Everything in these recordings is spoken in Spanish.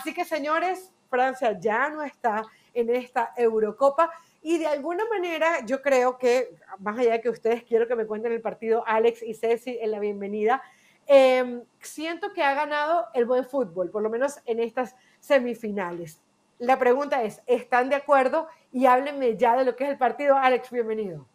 Así que, señores, Francia ya no está en esta Eurocopa y de alguna manera yo creo que, más allá de que ustedes quiero que me cuenten el partido, Alex y Ceci, en la bienvenida, siento que ha ganado el buen fútbol, por lo menos en estas semifinales. La pregunta es, ¿están de acuerdo? Y háblenme ya de lo que es el partido. Alex, bienvenido.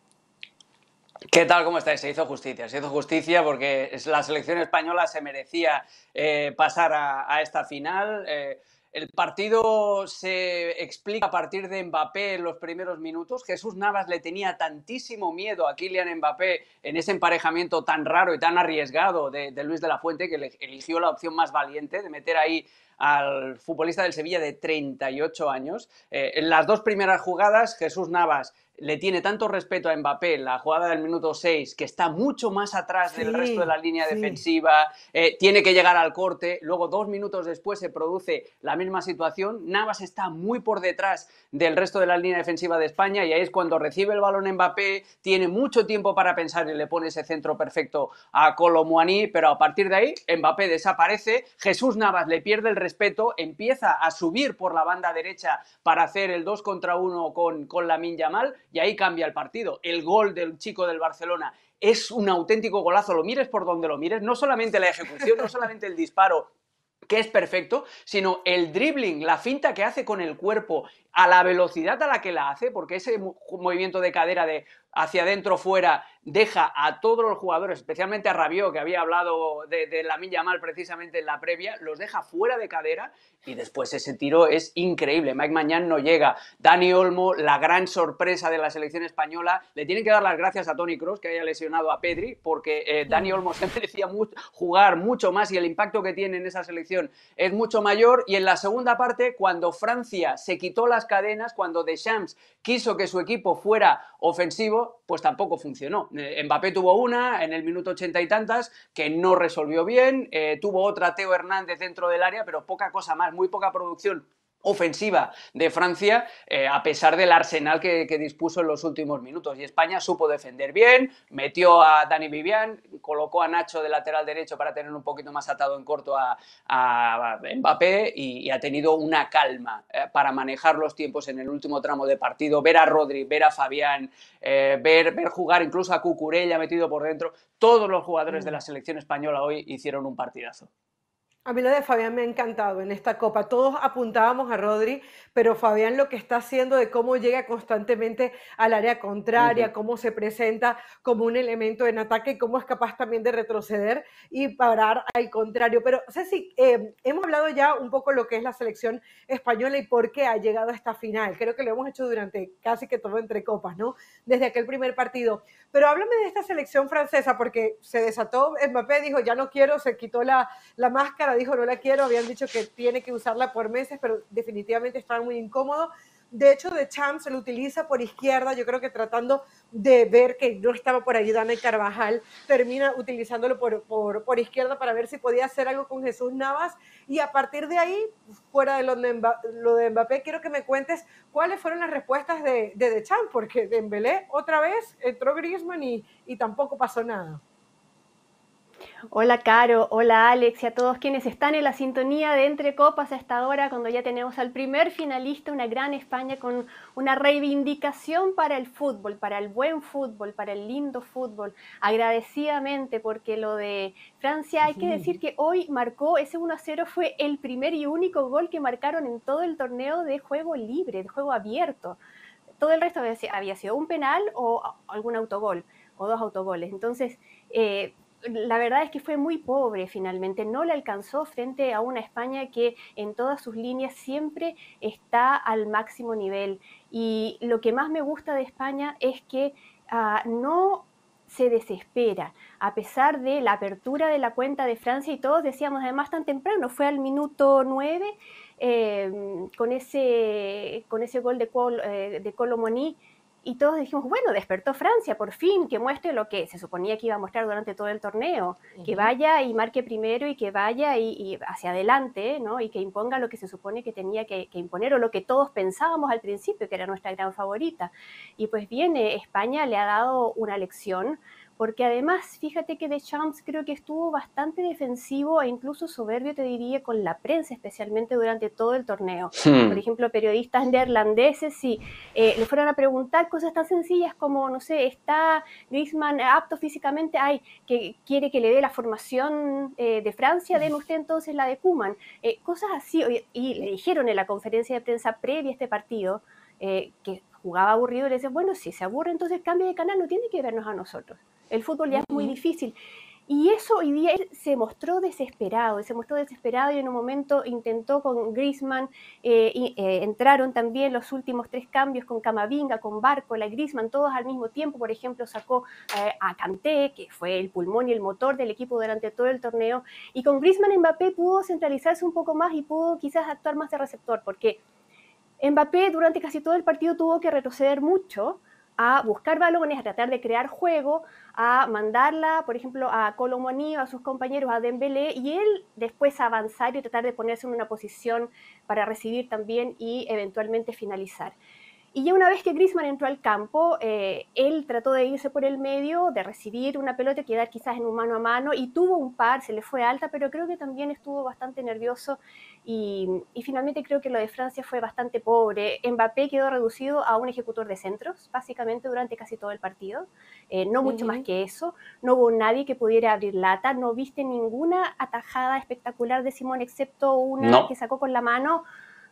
¿Qué tal? ¿Cómo estáis? Se hizo justicia porque la selección española se merecía pasar a esta final. El partido se explica a partir de Mbappé en los primeros minutos. Jesús Navas le tenía tantísimo miedo a Kylian Mbappé en ese emparejamiento tan raro y tan arriesgado de Luis de la Fuente, que eligió la opción más valiente de meter ahí al futbolista del Sevilla de 38 años. En las dos primeras jugadas, Jesús Navas le tiene tanto respeto a Mbappé en la jugada del minuto 6, que está mucho más atrás del resto de la línea defensiva, tiene que llegar al corte, luego 2 minutos después se produce la misma situación, Navas está muy por detrás del resto de la línea defensiva de España y ahí es cuando recibe el balón Mbappé, tiene mucho tiempo para pensar y le pone ese centro perfecto a Kolo Muani, pero a partir de ahí Mbappé desaparece, Jesús Navas le pierde el respeto, empieza a subir por la banda derecha para hacer el 2 contra 1 con Lamine Yamal y ahí cambia el partido. El gol del chico del Barcelona es un auténtico golazo, lo mires por donde lo mires, no solamente la ejecución, no solamente el disparo, que es perfecto, sino el dribbling, la finta que hace con el cuerpo, a la velocidad a la que la hace, porque ese movimiento de cadera de hacia adentro fuera deja a todos los jugadores, especialmente a Rabiot, que había hablado de Lamine Yamal precisamente en la previa, los deja fuera de cadera y después ese tiro es increíble. Mike Maignan no llega. Dani Olmo, la gran sorpresa de la selección española, le tienen que dar las gracias a Toni Kroos que haya lesionado a Pedri, porque Dani Olmo se merecía jugar mucho más y el impacto que tiene en esa selección es mucho mayor. Y en la segunda parte, cuando Francia se quitó las cadenas, cuando Deschamps quiso que su equipo fuera ofensivo, pues tampoco funcionó. Mbappé tuvo una en el minuto 80 y tantas que no resolvió bien, tuvo otra Teo Hernández dentro del área, pero poca cosa más, muy poca producción ofensiva de Francia, a pesar del arsenal que dispuso en los últimos minutos. Y España supo defender bien, metió a Dani Vivian, colocó a Nacho de lateral derecho para tener un poquito más atado en corto a Mbappé y ha tenido una calma para manejar los tiempos en el último tramo de partido, ver a Rodri, ver a Fabián, ver jugar incluso a Cucurella metido por dentro. Todos los jugadores de la selección española hoy hicieron un partidazo. A mí lo de Fabián me ha encantado en esta Copa. Todos apuntábamos a Rodri, pero Fabián lo que está haciendo de cómo llega constantemente al área contraria, cómo se presenta como un elemento en ataque y cómo es capaz también de retroceder y parar al contrario. Pero Ceci, hemos hablado ya un poco lo que es la selección española y por qué ha llegado a esta final. Creo que lo hemos hecho durante casi que todo entre copas, ¿no? Desde aquel primer partido. Pero háblame de esta selección francesa porque se desató, Mbappé dijo ya no quiero, se quitó la máscara, dijo no la quiero, habían dicho que tiene que usarla por meses, pero definitivamente estaba muy incómodo. De hecho, Deschamps se lo utiliza por izquierda, yo creo que tratando de ver que no estaba por ahí Dani Carvajal, termina utilizándolo por izquierda para ver si podía hacer algo con Jesús Navas, y a partir de ahí, fuera de lo de Mbappé, quiero que me cuentes cuáles fueron las respuestas de Deschamps, porque Dembélé otra vez entró Griezmann y tampoco pasó nada. Hola Caro, hola Alex y a todos quienes están en la sintonía de Entre Copas a esta hora, cuando ya tenemos al primer finalista, una gran España con una reivindicación para el fútbol, para el buen fútbol, para el lindo fútbol, agradecidamente, porque lo de Francia, hay que decir que hoy marcó ese 1-0, fue el primer y único gol que marcaron en todo el torneo de juego libre, de juego abierto. Todo el resto había sido un penal o algún autogol, o 2 autogoles. Entonces, la verdad es que fue muy pobre finalmente, no le alcanzó frente a una España que en todas sus líneas siempre está al máximo nivel. Y lo que más me gusta de España es que no se desespera, a pesar de la apertura de la cuenta de Francia, y todos decíamos además tan temprano, fue al minuto 9, con ese gol de Kolo Muani, y todos dijimos, bueno, despertó Francia, por fin, que muestre lo que se suponía que iba a mostrar durante todo el torneo, que vaya y marque primero y que vaya y hacia adelante, ¿no? Y que imponga lo que se supone que tenía que imponer, o lo que todos pensábamos al principio, que era nuestra gran favorita. Y pues bien, España le ha dado una lección, porque además, fíjate que Deschamps creo que estuvo bastante defensivo e incluso soberbio, te diría, con la prensa, especialmente durante todo el torneo. Por ejemplo, periodistas neerlandeses, si le fueron a preguntar cosas tan sencillas como, no sé, ¿está Griezmann apto físicamente? Ay, que quiere que le dé la formación de Francia, deme usted entonces la de Koeman. Cosas así, y le dijeron en la conferencia de prensa previa a este partido que jugaba aburrido, y le decían, bueno, si se aburre, entonces cambie de canal, no tiene que vernos a nosotros. El fútbol ya es muy difícil. Y eso hoy día él se mostró desesperado y en un momento intentó con Griezmann, entraron también los últimos 3 cambios con Camavinga, con Barcola, Griezmann, todos al mismo tiempo. Por ejemplo, sacó a Kanté, que fue el pulmón y el motor del equipo durante todo el torneo, y con Griezmann Mbappé pudo centralizarse un poco más y pudo quizás actuar más de receptor, porque Mbappé durante casi todo el partido tuvo que retroceder mucho a buscar balones, a tratar de crear juego, a mandarla, por ejemplo, a Kolo Muani, a sus compañeros, a Dembélé, y él después avanzar y tratar de ponerse en una posición para recibir también y eventualmente finalizar. Y ya una vez que Griezmann entró al campo, él trató de irse por el medio, de recibir una pelota y quedar quizás en un mano a mano, y tuvo un par, se le fue alta, pero creo que también estuvo bastante nervioso, y finalmente creo que lo de Francia fue bastante pobre. Mbappé quedó reducido a un ejecutor de centros, básicamente durante casi todo el partido, no mucho más que eso, no hubo nadie que pudiera abrir lata, no viste ninguna atajada espectacular de Simón, excepto una que sacó con la mano,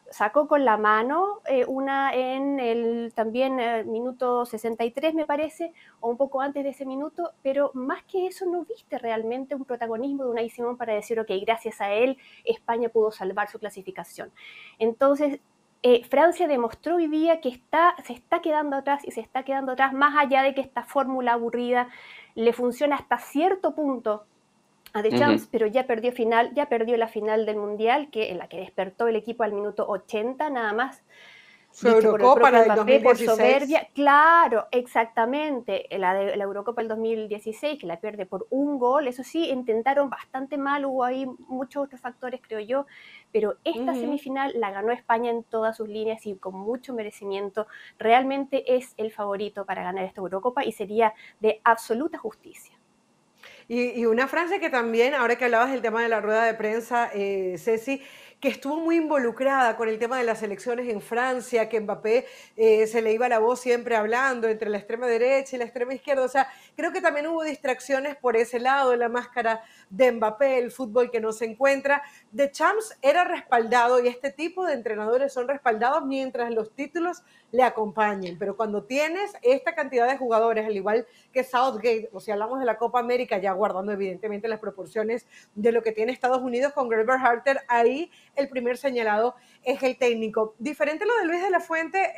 una en el también minuto 63 me parece, o un poco antes de ese minuto, pero más que eso no viste realmente un protagonismo de Unai Simón para decir, ok, gracias a él España pudo salvar su clasificación. Entonces, Francia demostró hoy día que se está quedando atrás, y se está quedando atrás más allá de que esta fórmula aburrida le funciona hasta cierto punto a Deschamps, pero ya perdió la final del Mundial, en la que despertó el equipo al minuto 80 nada más, Su dicho por el Eurocopa, propio la del Mbappé, por 2016. soberbia. Claro, exactamente, la Eurocopa del 2016, que la pierde por un gol, eso sí, intentaron bastante mal, hubo ahí muchos otros factores, creo yo, pero esta semifinal la ganó España en todas sus líneas y con mucho merecimiento. Realmente es el favorito para ganar esta Eurocopa y sería de absoluta justicia. Y una Francia que también, ahora que hablabas del tema de la rueda de prensa, Ceci, que estuvo muy involucrada con el tema de las elecciones en Francia, que Mbappé se le iba la voz siempre hablando entre la extrema derecha y la extrema izquierda. O sea, creo que también hubo distracciones por ese lado de la máscara de Mbappé, el fútbol que no se encuentra. Deschamps era respaldado y este tipo de entrenadores son respaldados mientras los títulos le acompañen. Pero cuando tienes esta cantidad de jugadores, al igual que Southgate, o si hablamos de la Copa América, ya guardando evidentemente las proporciones de lo que tiene Estados Unidos con Greg Berhalter, ahí el primer señalado es el técnico. Diferente lo de Luis de la Fuente,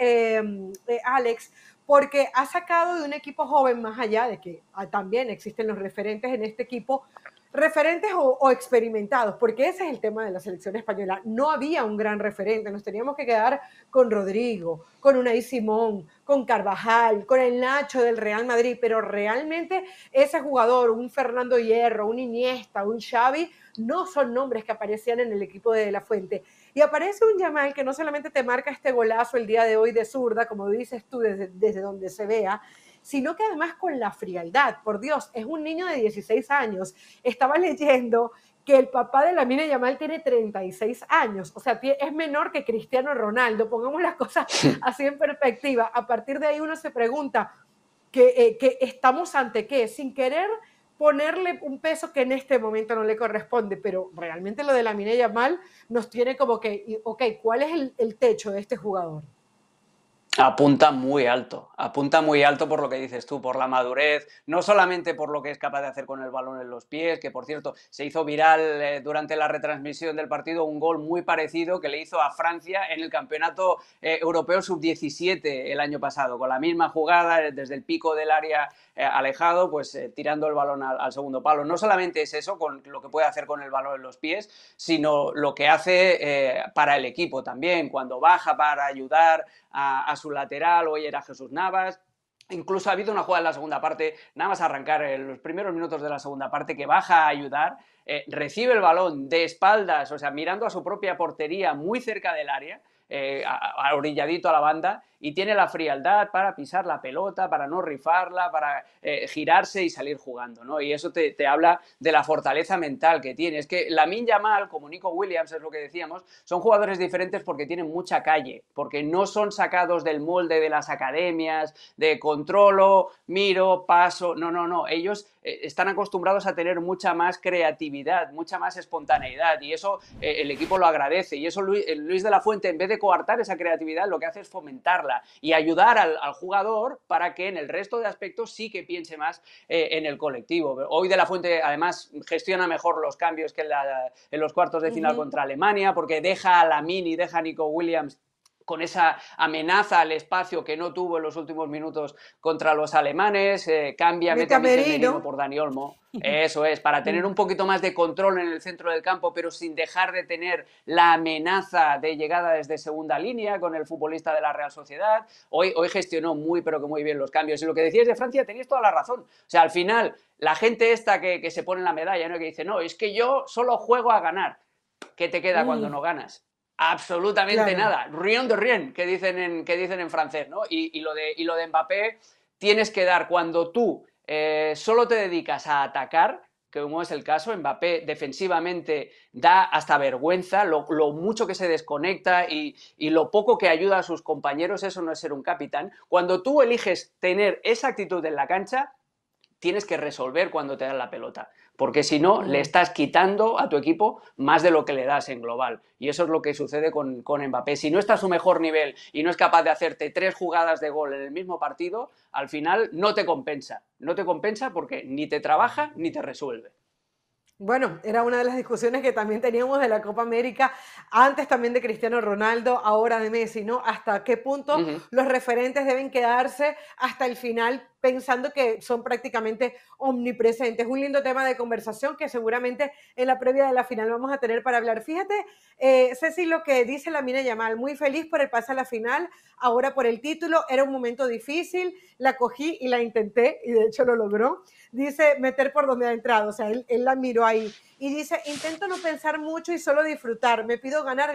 Alex, porque ha sacado de un equipo joven, más allá de que también existen los referentes en este equipo, referentes o experimentados, porque ese es el tema de la selección española. No había un gran referente, nos teníamos que quedar con Rodrigo, con Unai Simón, con Carvajal, con el Nacho del Real Madrid, pero realmente ese jugador, un Fernando Hierro, un Iniesta, un Xavi, no son nombres que aparecían en el equipo de De La Fuente. Y aparece un Yamal que no solamente te marca este golazo el día de hoy de zurda, como dices tú, desde donde se vea, sino que además con la frialdad. Por Dios, es un niño de 16 años. Estaba leyendo que el papá de Lamine Yamal tiene 36 años, o sea, es menor que Cristiano Ronaldo. Pongamos las cosas así en perspectiva. A partir de ahí uno se pregunta que estamos ante qué, sin querer ponerle un peso que en este momento no le corresponde, pero realmente lo de Lamine Yamal nos tiene como que, ok, ¿cuál es el techo de este jugador? Apunta muy alto por lo que dices tú, por la madurez, no solamente por lo que es capaz de hacer con el balón en los pies, que por cierto se hizo viral durante la retransmisión del partido un gol muy parecido que le hizo a Francia en el Campeonato Europeo Sub-17 el año pasado, con la misma jugada desde el pico del área alejado, pues tirando el balón al segundo palo. No solamente es eso, con lo que puede hacer con el balón en los pies, sino lo que hace para el equipo también, cuando baja para ayudar a su lateral, hoy era Jesús Navas. Incluso ha habido una jugada en la segunda parte, nada más arrancar en los primeros minutos de la segunda parte, que baja a ayudar, recibe el balón de espaldas, o sea, mirando a su propia portería muy cerca del área, orilladito a la banda, y tiene la frialdad para pisar la pelota, para no rifarla, para girarse y salir jugando, ¿no? Y eso te habla de la fortaleza mental que tiene. Es que Lamine Yamal, como Nico Williams, es lo que decíamos, son jugadores diferentes porque tienen mucha calle, porque no son sacados del molde de las academias, de controlo, miro, paso, no, ellos están acostumbrados a tener mucha más creatividad, mucha más espontaneidad, y eso el equipo lo agradece, y eso Luis de la Fuente, en vez de coartar esa creatividad, lo que hace es fomentarla y ayudar al jugador para que en el resto de aspectos sí que piense más en el colectivo. Hoy de la Fuente además gestiona mejor los cambios que en los cuartos de final contra Alemania, porque deja a Lamine y deja a Nico Williams con esa amenaza al espacio que no tuvo en los últimos minutos contra los alemanes, cambia, mete a Mikel Merino por Dani Olmo. Eso es, para tener un poquito más de control en el centro del campo, pero sin dejar de tener la amenaza de llegada desde segunda línea con el futbolista de la Real Sociedad. Hoy gestionó pero que muy bien los cambios. Y lo que decías de Francia, tenías toda la razón. O sea, al final, la gente esta que se pone en la medalla, ¿no? Que dice, no, es que yo solo juego a ganar. ¿Qué te queda cuando no ganas? Absolutamente nada. Rien de rien, que dicen en francés, ¿no? Y lo de Mbappé, tienes que dar cuando tú solo te dedicas a atacar, como es el caso. Mbappé defensivamente da hasta vergüenza lo mucho que se desconecta y lo poco que ayuda a sus compañeros. Eso no es ser un capitán. Cuando tú eliges tener esa actitud en la cancha, tienes que resolver cuando te dan la pelota, porque si no, le estás quitando a tu equipo más de lo que le das en global, y eso es lo que sucede con Mbappé. Si no está a su mejor nivel y no es capaz de hacerte 3 jugadas de gol en el mismo partido, al final no te compensa porque ni te trabaja ni te resuelve. Bueno, era una de las discusiones que también teníamos de la Copa América, antes también de Cristiano Ronaldo, ahora de Messi, ¿no? ¿Hasta qué punto los referentes deben quedarse hasta el final pensando que son prácticamente omnipresentes? Un lindo tema de conversación que seguramente en la previa de la final vamos a tener para hablar. Fíjate, Ceci, lo que dice Lamine Yamal, muy feliz por el pase a la final, ahora por el título, era un momento difícil, la cogí y la intenté, y de hecho lo logró. Dice, meter por donde ha entrado, o sea, él la miró ahí. Y dice, intento no pensar mucho y solo disfrutar, me pido ganar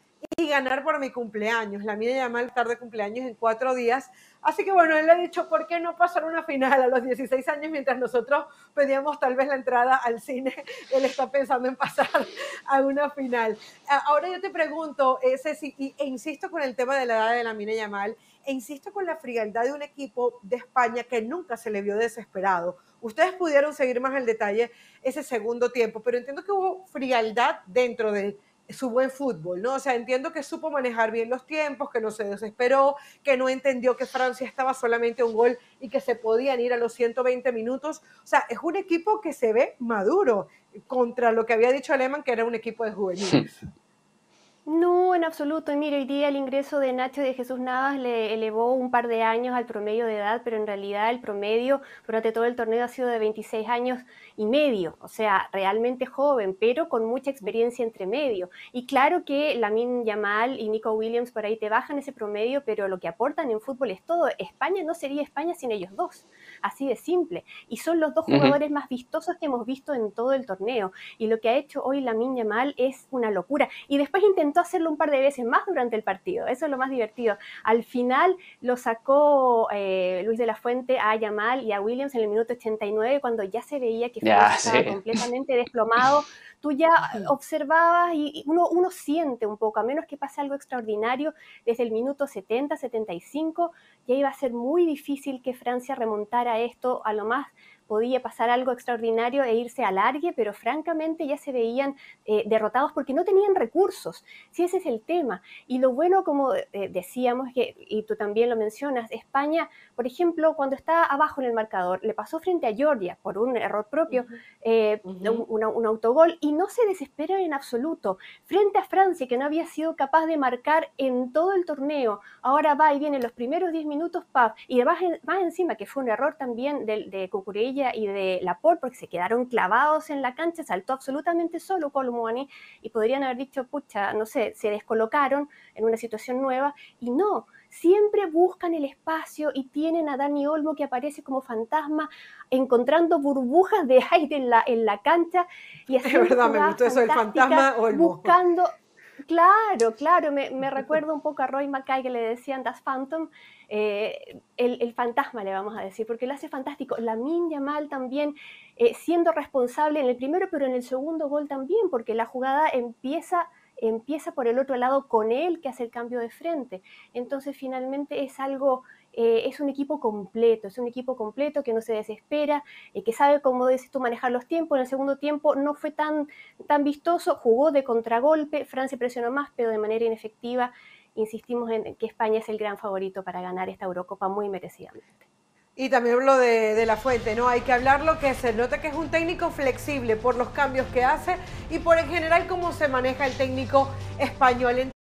y ganar por mi cumpleaños. Lamine Yamal tarde de cumpleaños en 4 días. Así que bueno, él le ha dicho, ¿por qué no pasar una final a los 16 años mientras nosotros pedíamos tal vez la entrada al cine? Él está pensando en pasar a una final. Ahora yo te pregunto, Ceci, e insisto con el tema de la edad de Lamine Yamal, e insisto con la frialdad de un equipo de España que nunca se le vio desesperado. Ustedes pudieron seguir más el detalle ese segundo tiempo, pero entiendo que hubo frialdad dentro de su buen fútbol, ¿no? O sea, entiendo que supo manejar bien los tiempos, que no se desesperó, que no entendió que Francia estaba solamente a un gol y que se podían ir a los 120 minutos. O sea, es un equipo que se ve maduro contra lo que había dicho Alemán, que era un equipo de juveniles. No, en absoluto. Y mira, hoy día el ingreso de Nacho de Jesús Navas le elevó un par de años al promedio de edad, pero en realidad el promedio durante todo el torneo ha sido de 26 años y medio, o sea, realmente joven, pero con mucha experiencia entre medio. Y claro que Lamine Yamal y Nico Williams por ahí te bajan ese promedio, pero lo que aportan en fútbol es todo. España no sería España sin ellos dos, así de simple. Y son los dos jugadores más vistosos que hemos visto en todo el torneo. Y lo que ha hecho hoy Lamine Yamal es una locura. Y después intentó hacerlo un par de veces más durante el partido, eso es lo más divertido. Al final lo sacó Luis de la Fuente a Yamal y a Williams en el minuto 89, cuando ya se veía que estaba completamente desplomado. Tú ya observabas y uno siente un poco, a menos que pase algo extraordinario, desde el minuto 70, 75, ya iba a ser muy difícil que Francia remontara esto. A lo más podía pasar algo extraordinario e irse al alargue, pero francamente ya se veían derrotados porque no tenían recursos. Sí, ese es el tema. Y lo bueno, como decíamos, y tú también lo mencionas, España, por ejemplo, cuando está abajo en el marcador, le pasó frente a Georgia por un error propio, un autogol, y no se desesperan en absoluto. Frente a Francia, que no había sido capaz de marcar en todo el torneo, ahora va y viene los primeros 10 minutos, y más encima, que fue un error también de Cucurella y de Laporte, porque se quedaron clavados en la cancha, saltó absolutamente solo Kolo Muani, y podrían haber dicho, pucha, no sé, se descolocaron en una situación nueva, y no, siempre buscan el espacio y tienen a Dani Olmo que aparece como fantasma, encontrando burbujas de aire en la cancha, y haciendo es verdad, me gustó eso, el fantasma Olmo. Buscando... Claro, claro, me recuerda un poco a Roy Mackay, que le decían Das Phantom, el fantasma le vamos a decir, porque lo hace fantástico. Lamine Yamal también, siendo responsable en el primero, pero en el segundo gol también, porque la jugada empieza por el otro lado con él, que hace el cambio de frente. Entonces finalmente es un equipo completo, que no se desespera, que sabe, como dices tú, manejar los tiempos. En el segundo tiempo no fue tan vistoso, jugó de contragolpe, Francia presionó más, pero de manera inefectiva. Insistimos en que España es el gran favorito para ganar esta Eurocopa muy merecidamente. Y también lo de La Fuente, ¿no? Hay que hablarlo, que se nota que es un técnico flexible por los cambios que hace y por en general cómo se maneja el técnico español.